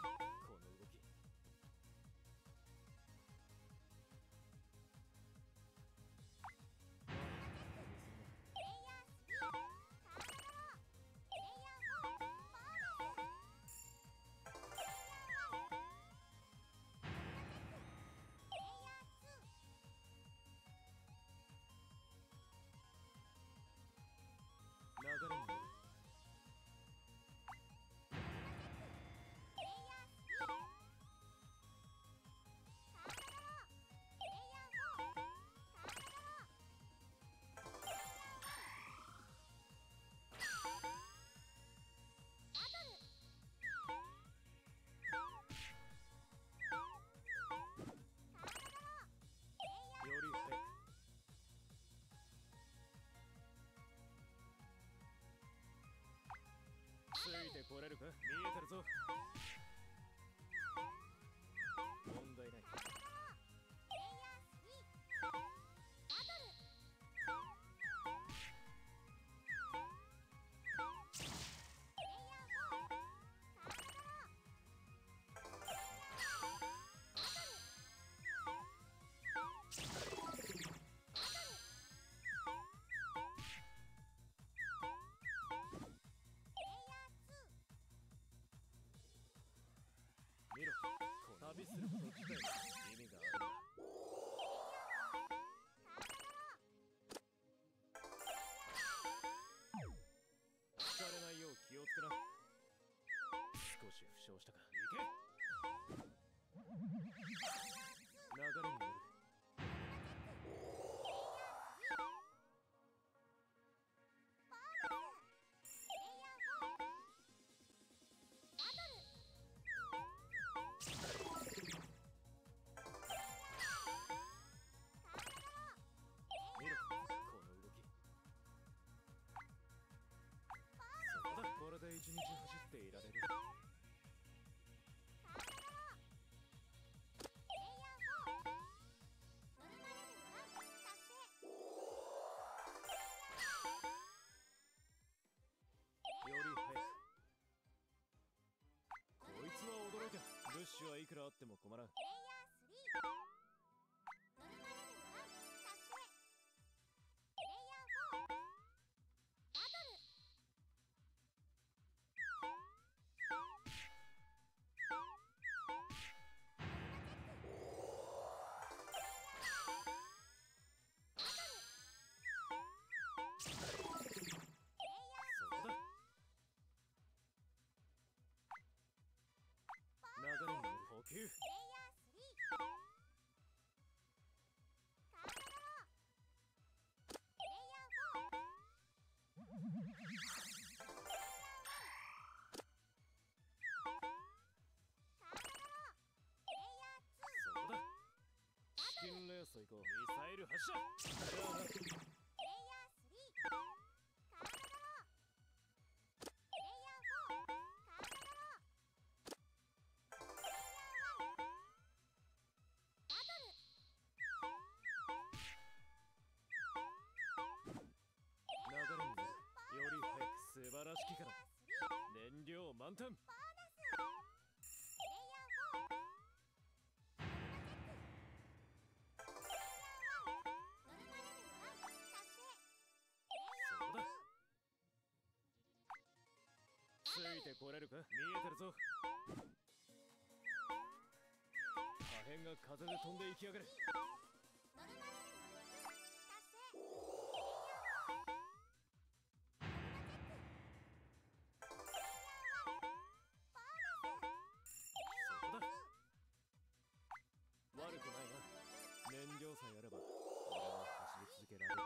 この動き。 プレイヤー3、カードドロー。プレイヤー4、ボーナス。プレイヤー1、プレイヤー2、 流れに乗る。 プレイヤー3、カードドロー。プレイヤー4、カードドロー。バトル。カードドロー。プレイヤーより早く。ついてこれるか。見えてるぞ。問題ない。 カードドロー。プレイヤー3、バトル。プレイヤー4、カードドロー。バトル。プレイヤー2、 見ろ。旅すること自体に意味があるんだ。疲れないよう気をつけな。少し負傷したか。行け。流れに乗る。見ろ。この動き。そうだ。これで一日走っていられる。より早く。こいつは驚いた。物資はいくらあっても困らん。そうだ。流れに乗る。補給。そうだ。チキンレース行こう。ミサイル発射。じゃあな。流れに乗る。より早く。素晴らしきから。燃料満タン。そうだ。ついてこれるか。見えてるぞ。破片が風で飛んでいきやがる。そうだ。悪くないな。燃料さえあれば俺は走り続けられる。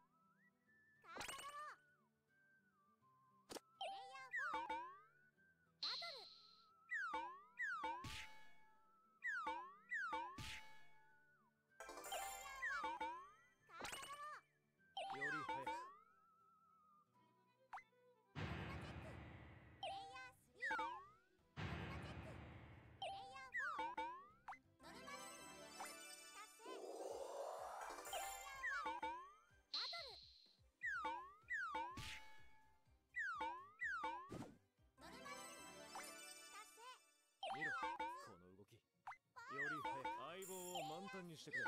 より早く。 タンにしてくれ。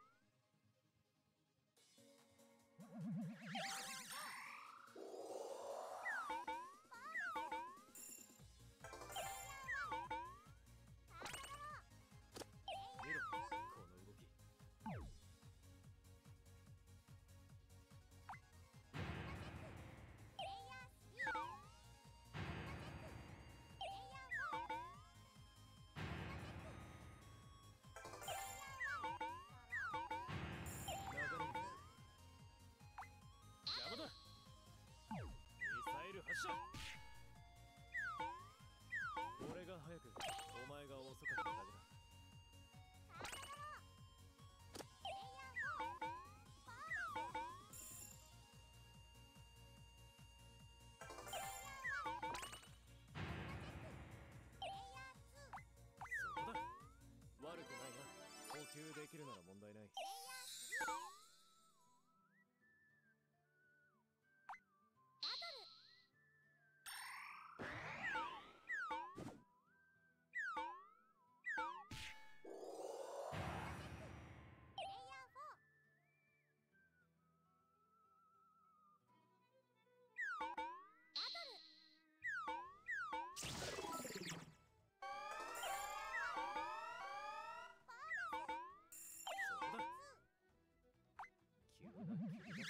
見ろ、この動き。流れる。邪魔だ。ミサイル発射。俺が早く、お前が遅かっただけだ。そこだ。悪くないな。補給できるなら問題ない。そこだ。急だ、急だ。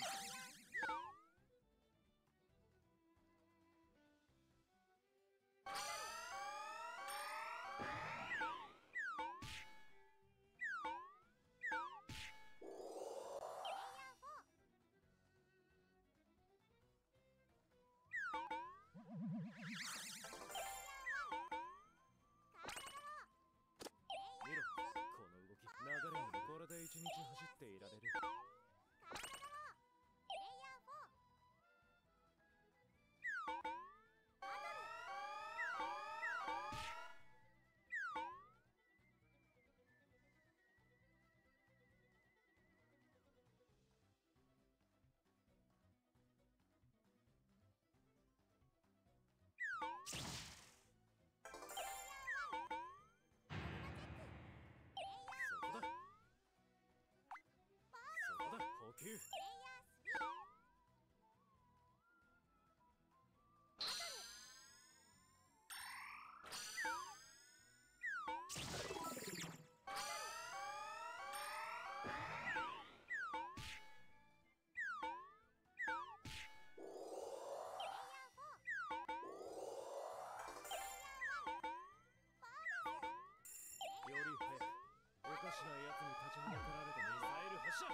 見ろ、この動き。流れにこれで一日走っていられる。そこだ。そこだ、補給。より早く、おかしなやつに立ちはだかられたミサイル発射。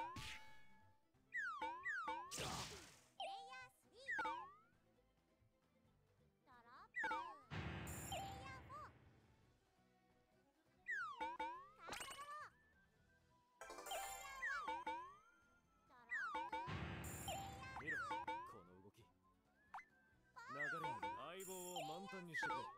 見ろ、この動き。流れに相棒を満タンにしてくれ。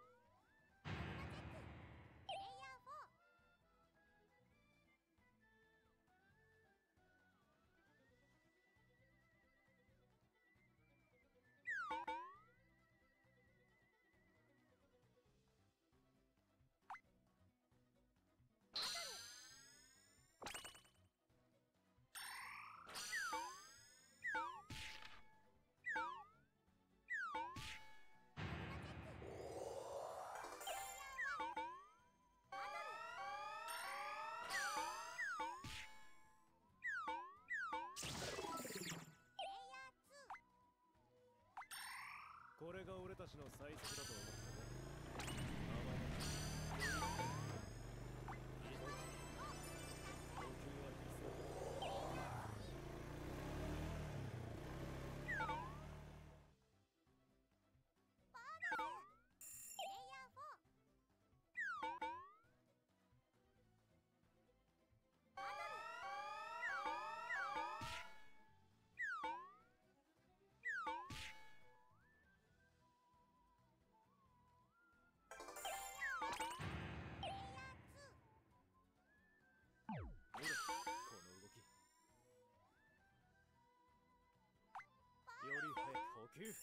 これが俺たちの最速だと思ったね。甘いな。いいぞ。補給は必須。見ろ、この動き。より早く補給。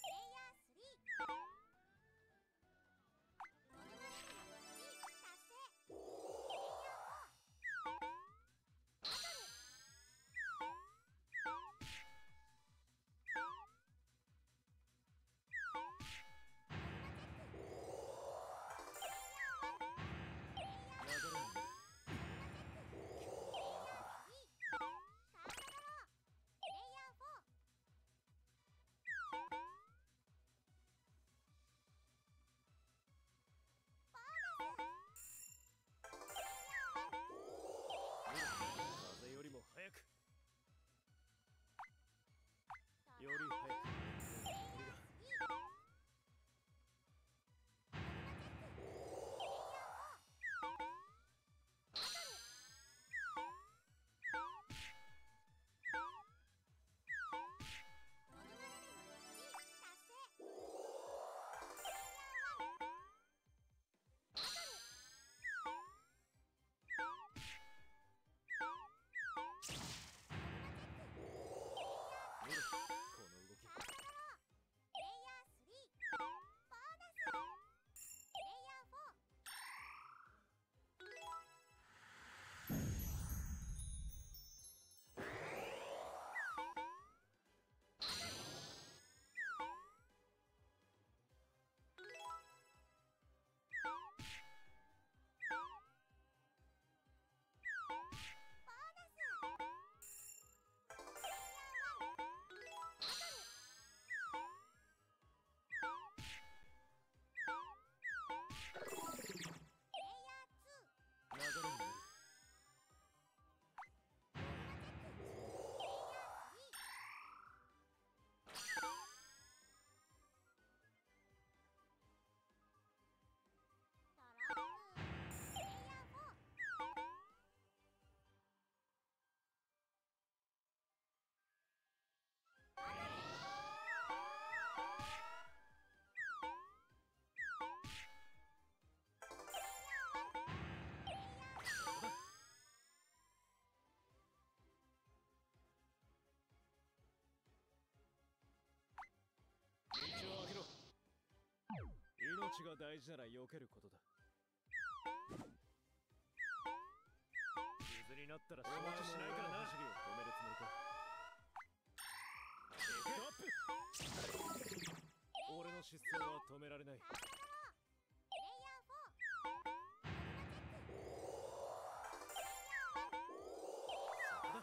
命が大事なら避けることだ。傷になったら承知しないからな。走りを止めるつもりか。ストップ。俺の疾走は止められない。 プレイヤー4 そうだ。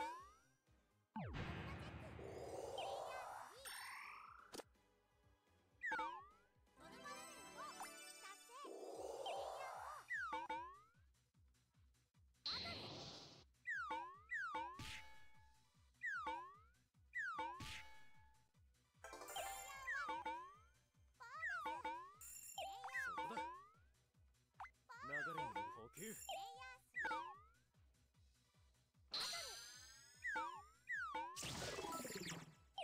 ノルマレベル5達成。プレイヤー4バトル。 そうだ。流れに乗る補給。 プレイヤー3バトル。プレイヤー4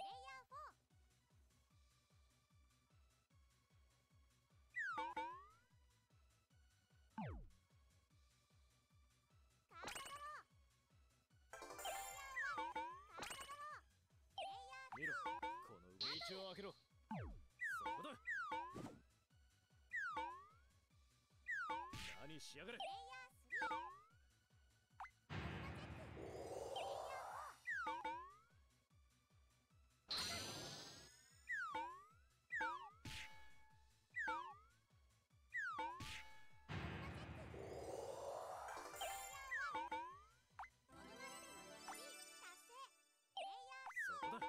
カードドロー。プレイヤー1カードドロー。プレイヤー見ろ、この上道を開けろ。そこだ。何しやがれ。 プレイヤー3 そこだ。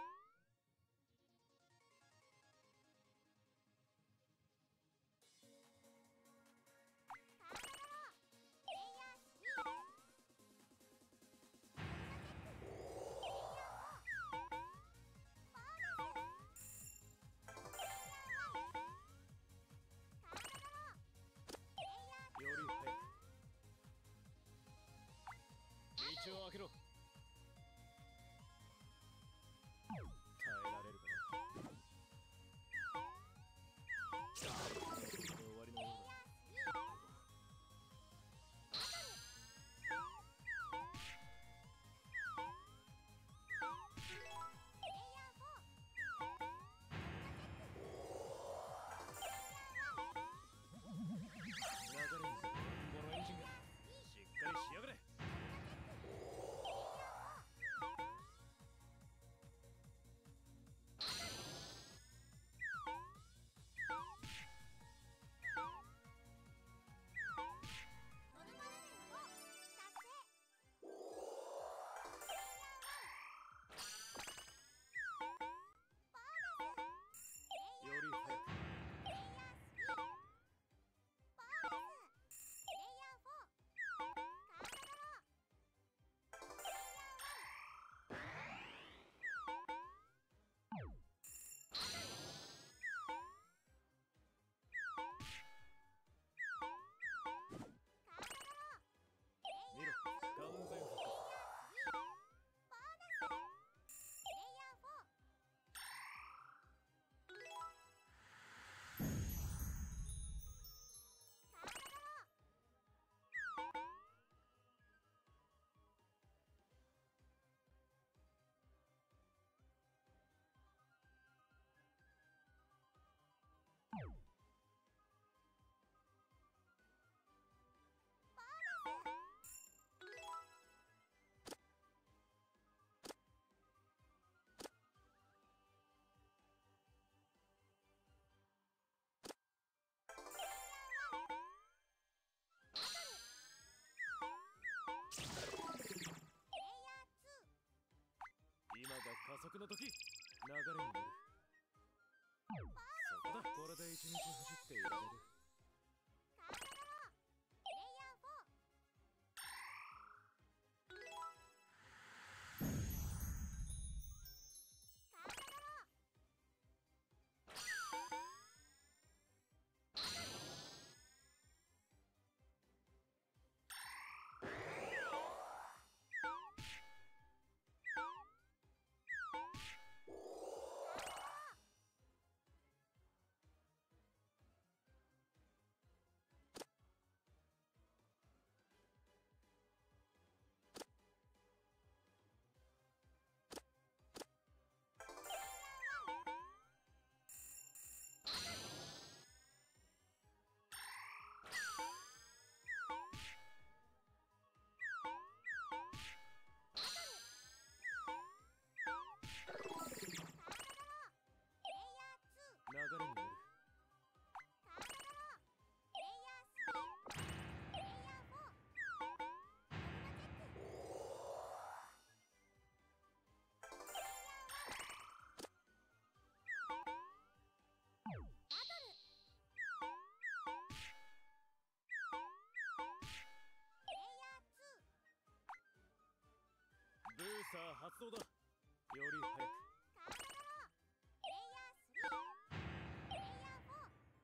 さあ発動だ。より早く。 カードドロー。プレイヤー3、プレイヤー4。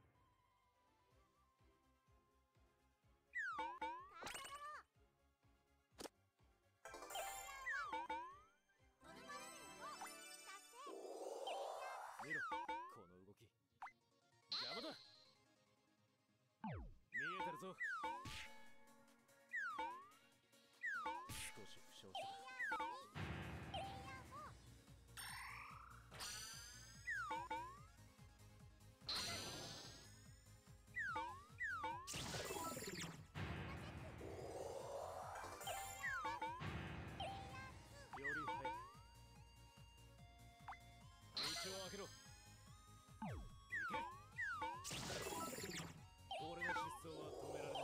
カードドロー。プレイヤー1、ノルマレベル5達成。プレイヤー見ろ、この動き。邪魔だ。見えてるぞ。少し負傷した。 プレイヤー3、プレイヤー4。 より早く。道を開けろ。行け。俺の疾走は止められない。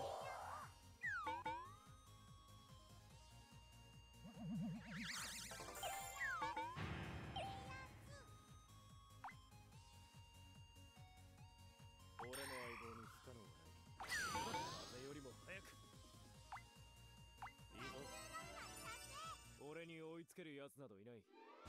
俺の相棒に不可能はない。風よりも早く。いいぞ。俺に追いつける奴などいない。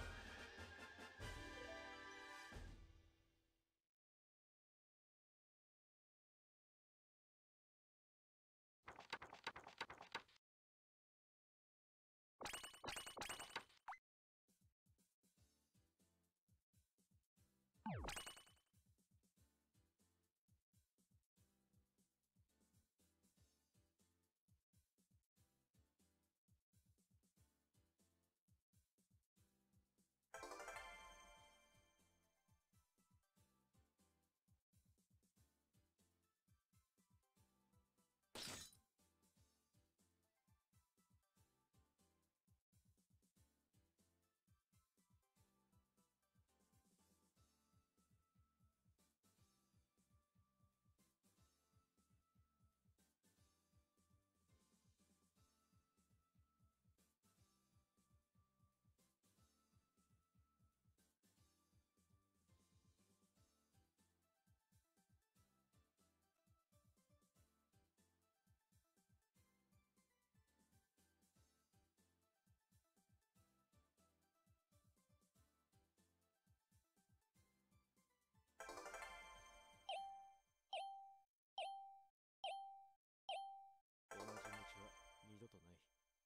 同じ道は二度とない。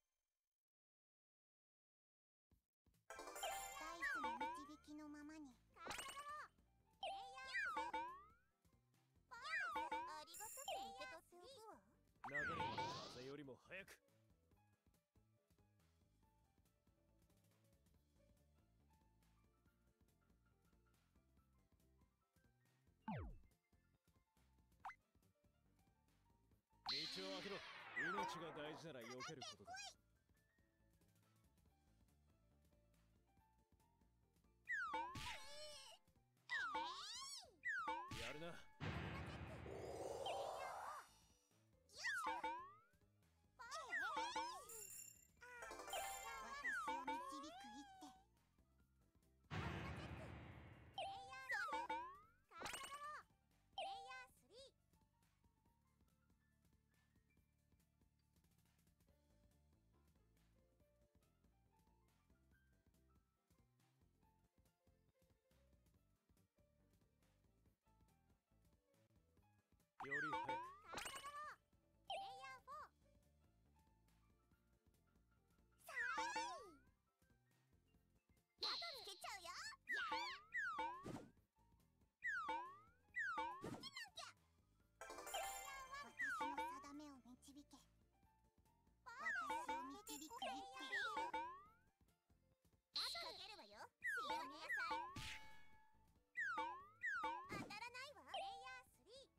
ダイスの導きのままに。カードドロー。プレイヤー2、パーです。ありがたく受け取っておくわ。 流れは風よりも早く。道を開けろ。命が大事なら避けることだ。やるな。 私を導く一手。プレイヤー2、カードドロー。プレイヤー3。 より早く。 カードドロー。プレイヤー4。さーい。後つけちゃうよ。やー。受けなきゃ。プレイヤー1、私の定めを導け。私を導く一手。仕掛けるわよ。仕掛けなさい。当たらないわ。プレイヤー3。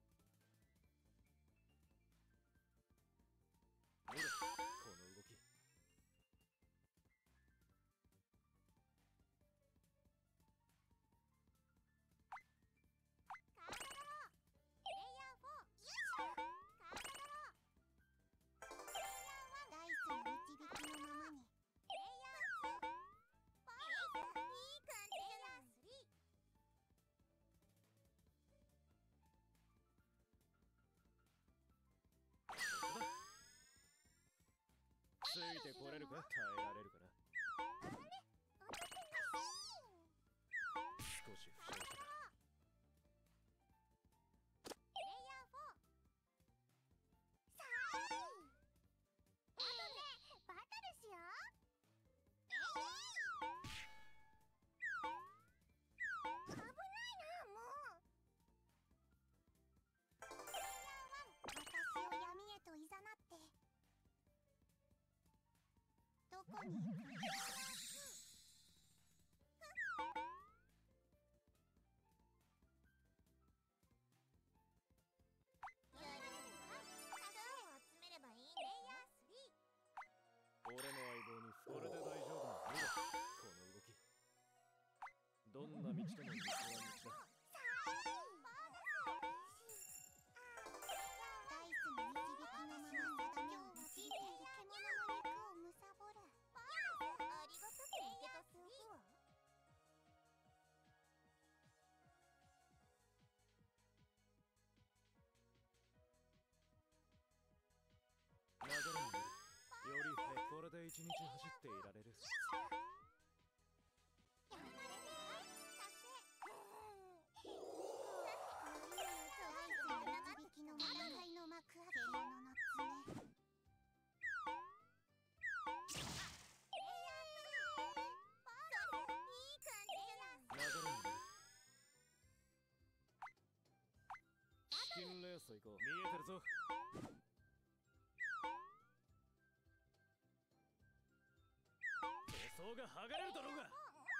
見ろ、この動き。 カードドロー。プレイヤー4。よいしょ。カードドロー。プレイヤー1、ダイスの導きのままに。プレイヤー2、パーです。いい感じじゃない。プレイヤー3。 そこだ。ついてこれるか。耐えられるかな。 あら、 どこに行くの？ 俺の相棒にこれで大丈夫なの？見ろ、この動き。どんな道でも道は道だ。 ダイスの導きのまま定めを用いて獣の肉を貪る。ありがたく受け取っておくわ。 流れに乗る。より早くこれで一日走っていられる。チキンレース行こう。見えてるぞ。塗装が剥がれるだろうが。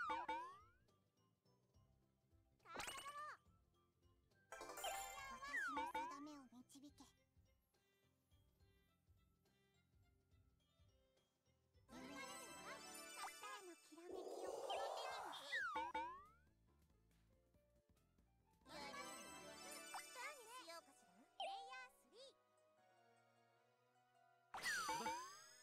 私の定めを導け。唯一スターのきらめきをこの手にも。スターにしようかしら。プレイヤー3。 そこだ。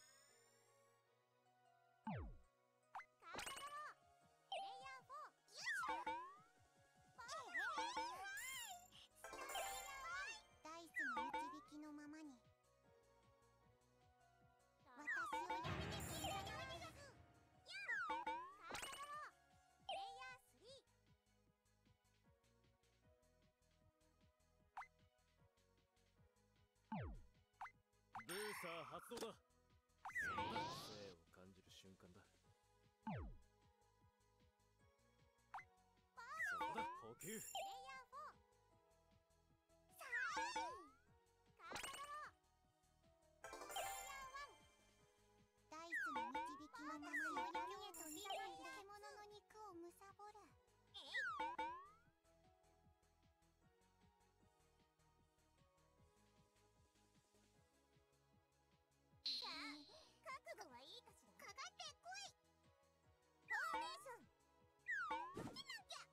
ダイスの導きのままに私をやめてくれないで。 ブーサー発動だ。そこだ。生を感じる瞬間だ。そこだ。補給。 ダイスの導きのままに闇へと誘い獣の肉を貪る。さあ、覚悟はいいかしら。かかってこい。フォーメーション。受けなきゃ。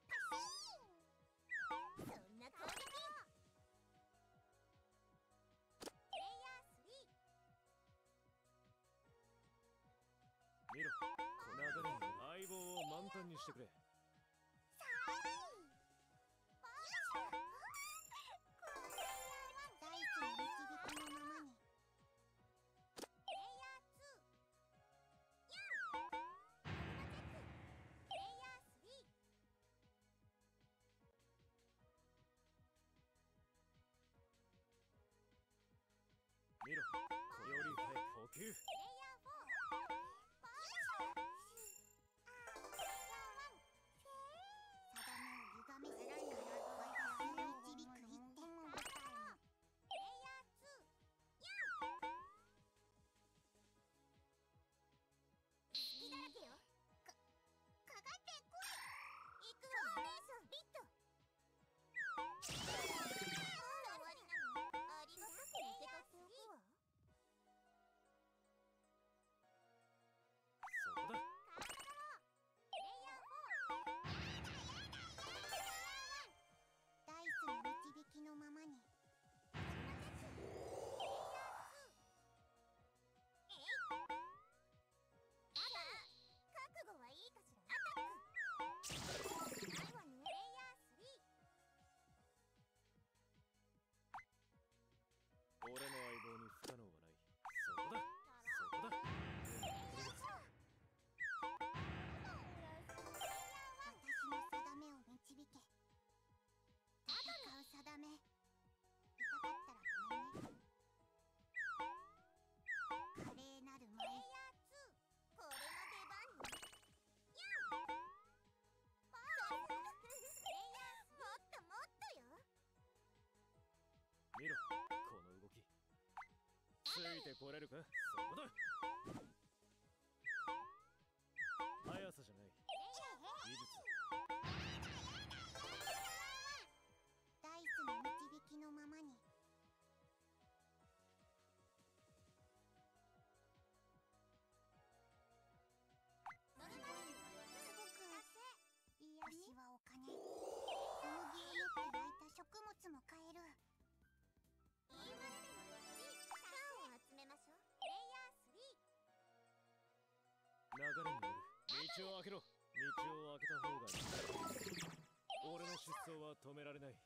パシーン。そんな攻撃。プレイヤー3。 見ろ、この流れに相棒を満タンにしてくれ。 ダイスの導きのままに。プレイヤー2。プレイヤー3。 見ろ、より早く補給。 プレイヤー4。定めを歪めすぎから私を導く一手。プレイヤー2。隙だらけよ。かかってこい。行くわ。フォーメーションビット。終わりなの。ありがたく受け取っておくわ。 そこだ。 ダイスの導きのままに。覚悟はいいかしら。アタック。ないわね。プレイヤー3。 俺の相棒に不可能はない。そこだ。そこだ。 私の定めを導け。戦う定め。痛かったらごめんね。華麗なる舞。プレイヤー2。これの出番ね。プレイヤーもっともっとよ。 見ろ、この動き。ついてこれるか。そこだ。 開けろ。道を開けた方がいい。俺の失踪は止められない。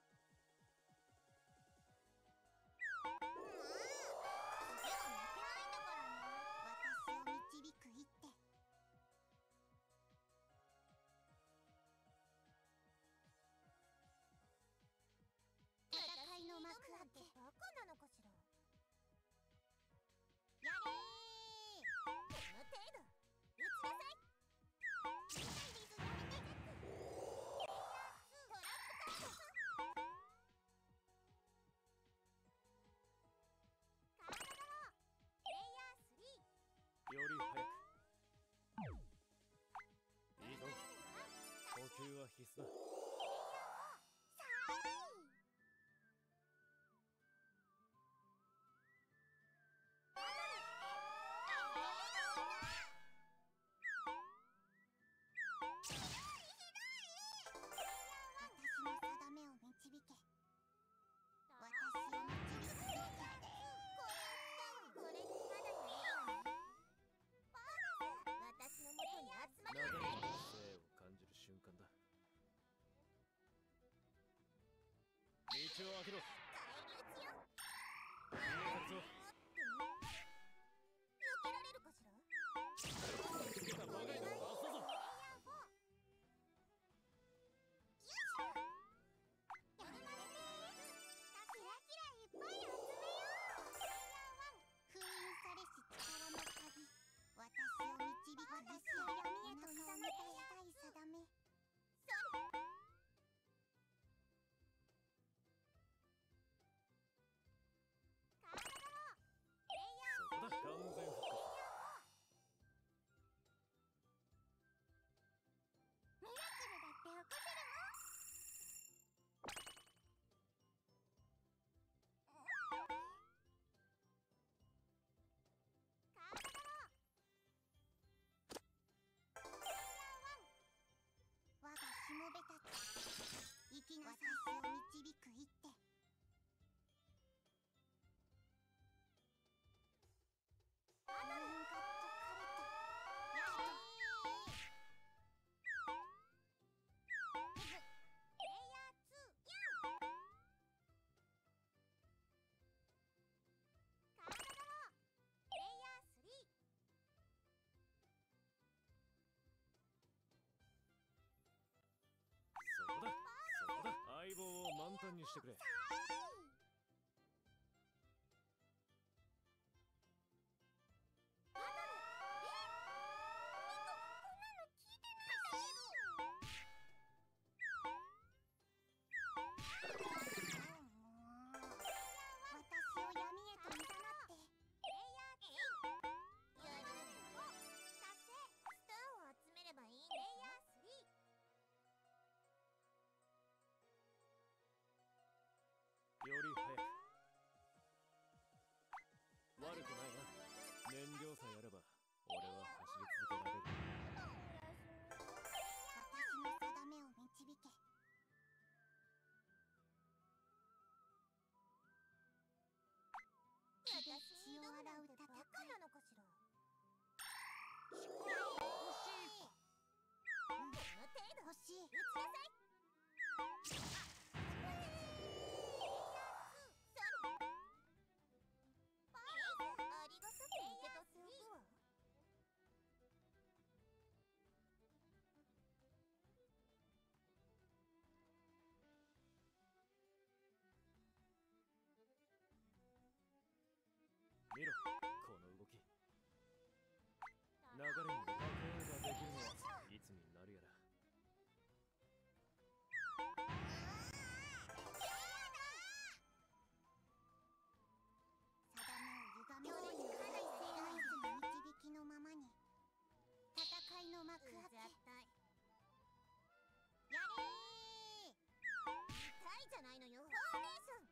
より早く。いいぞ。呼吸は必須だ。流れの生を感じる瞬間だ。道を開けろ。逃げるぞ。つけたばかりのバスだぞ。そこだ。完全復活。 我がしもべたち、生きなさい。私を導く一手。 そこだ。そこだ。相棒を満タンにしてくれ。より早く。悪くないな。燃料さえあれば俺は走り続けられる。 私の定めを導け。血で血を洗う戦いなのかしら。欲しい。 見ろ、この動き。流れに波形ができるのはいつになるやら。 定めを歪めずに大地の導きのままに戦いの幕開け。やれー。痛いじゃないのよ。フォーメーション。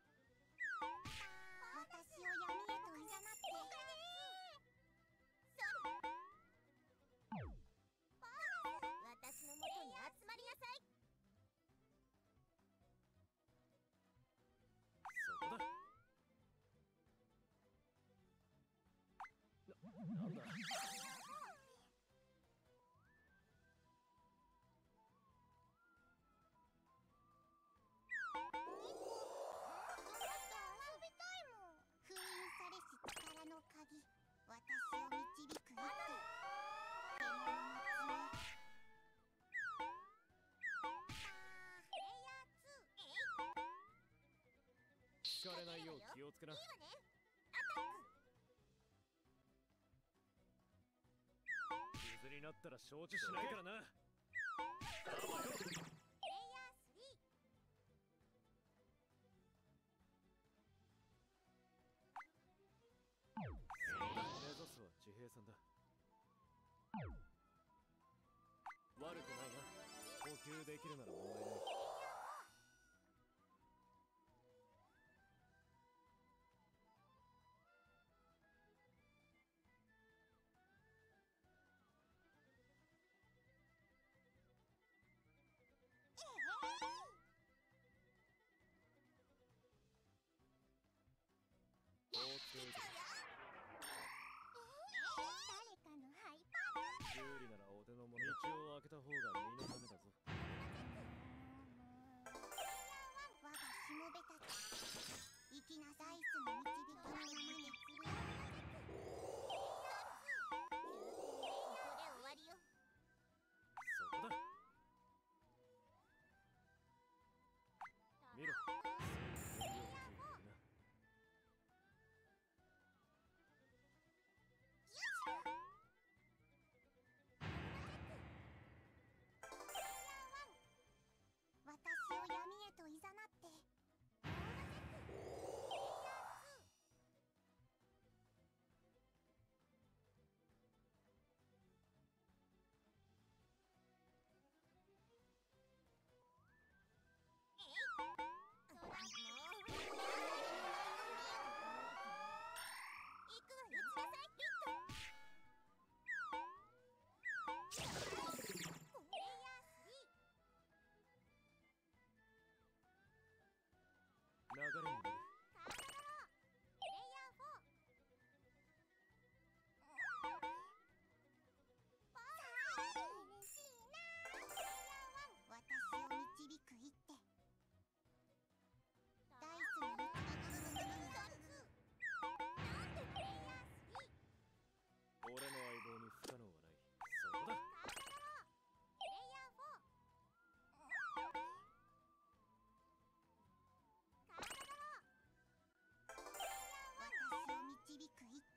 私を闇へと誘って私の元に集まりなさい。 そこだ。なんだ。 引かれないよう気をつけな。 いいわね。アタック。 傷になったら承知しないからな。 プレイヤー3。 目指すは地平線だ。悪くないな。補給できるなら問題ない。交通誰かのハイパー有利ならお手の物。道を開けた方が身のためだぞ。 我がしもべたち、生きなさい。ダイスの導きのままにここで終わりよ。 そこだ。見ろ。 プレイヤー4。私を闇へと誘って流れに乗る。 プレイヤー4。嬉しいな。プレイヤー1。私を導く一手。ダイスの導きのままになんでプレイヤー3。 俺の相棒に不可能はない。そこだ。 プレイヤー4。私を導く一手。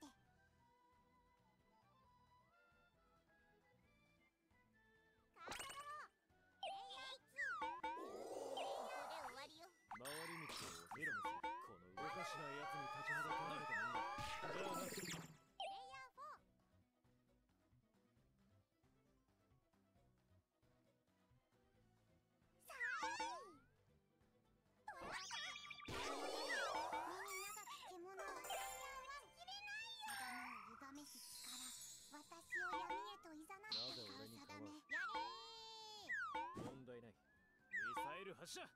回り道を見ろ。この動かしないやつに立ちはだかれたもんだ。じゃあな。 プレイヤー4。さーい。トラック。みんなが獣。プレイヤー1。切れないよ。定めを歪めし力。私を闇へと誘ってなぜ俺に定め。 構う。 やれー。 問題ない。ミサイル発射。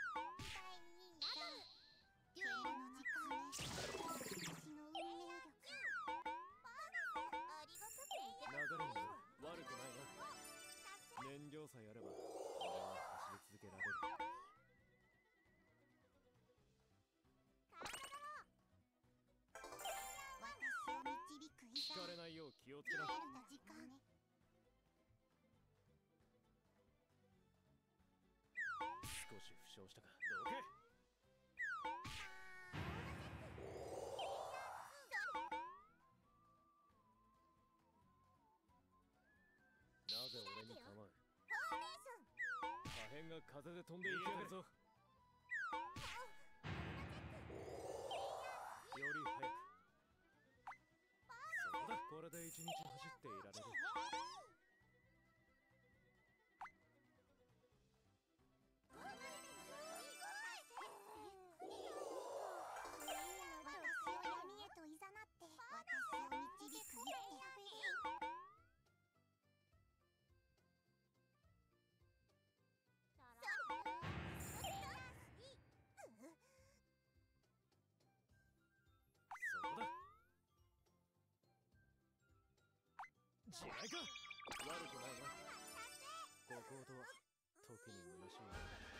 デュエルの時間へ。私の運命力。ありがとう。 流れに乗る。悪くないな。燃料さえあれば俺は走り続けられる。 私を導く引かれないよう気をつけな。 デュエルの時間へ。 少し負傷したか。どけ。なぜ俺に構う。 フォーメーション。 破片が風で飛んでいきやがるぞ。より早く。そこだ。これで一日走っていられる。 私を闇へと誘って私を導く一手。 そこだ。地雷か。悪くないな。孤高とは時に虚しいな。